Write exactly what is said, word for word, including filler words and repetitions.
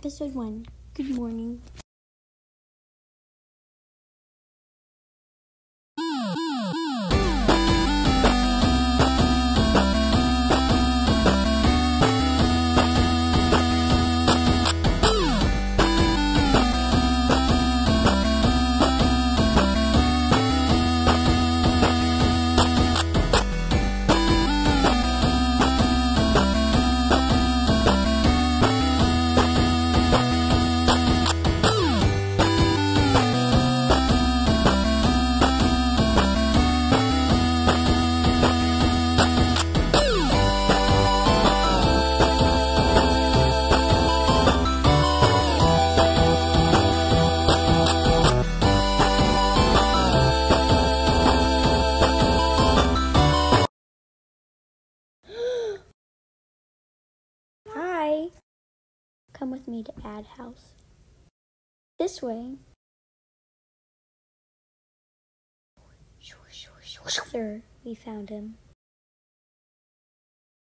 Episode one. Good morning. Hi. Come with me to Ad House. This way. Sir, we found him.